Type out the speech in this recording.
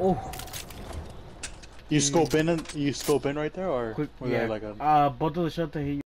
Oh. You scope in right there, or Quick, was yeah. that like a? Both of the shots that hit you.